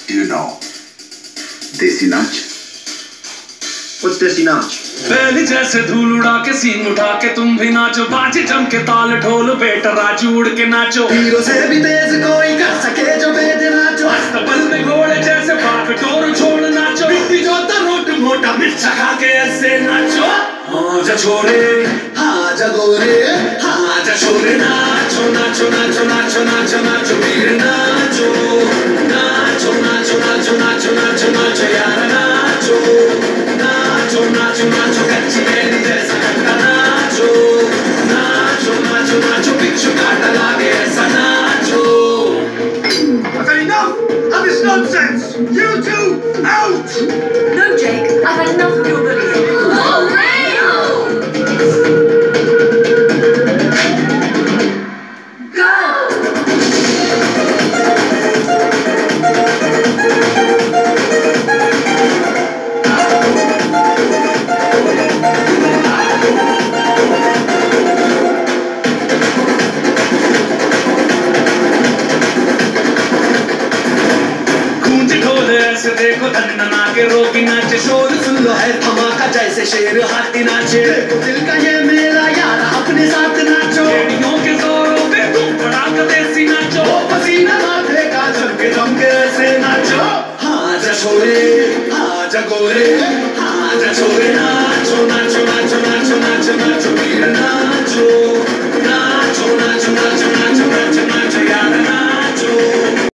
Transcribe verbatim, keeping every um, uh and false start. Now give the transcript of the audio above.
Do you know Desi Nach? What's Desi Nach? पहली जैसे धूल उड़ा के सींग उठा के तुम भी नाचो, बाजी जम के ताल ढोल बेटा राजू उड़ के नाचो। हीरो से भी तेज कोई कर सके जो बेद नाचो। अस्तबल में घोड़े जैसे बाप टोर छोड़ नाचो। मिट्टी जो रोट मोटा मिर्चा खा के ऐसे नाचो। हाँ जा छोरे, हाँ जा गोरे, हाँ जा छोरे नाचो नाचो नाचो नाचो नाचो नाचो वीर नाचो नाचो नाचो नाचो नाचो नाचो नाचो यार नाचो नाचो नाचो नाचो कच्ची कैरी जैसा खट्टा नाचो नाचो नाचो नाचो बिच्छू काटा लागे ऐसा नाचो। I've had enough of this nonsense. You two out. No, Jake. I've had enough of your bullying. देखो धन्ना के रोगी नाचे, शोर सुन लो है धमाका जैसे शेर हाथी नाचे। देखो दिल का ये मेला यार अपने साथ नाचो। बेड़ियों के जोरों पे तुम पड़ाका देसी नाचो। वो पसीना माथे का झमके झमके ऐसे नाचो। हाँ जा छोरे, हाँ जा गोरे, हाँ जा छोरे नाचो नाचो नाचो नाचो नाचो नाचो वीर नाचो नाचो नाचो नाचो नाचो नाचो नाचो यार नाचो।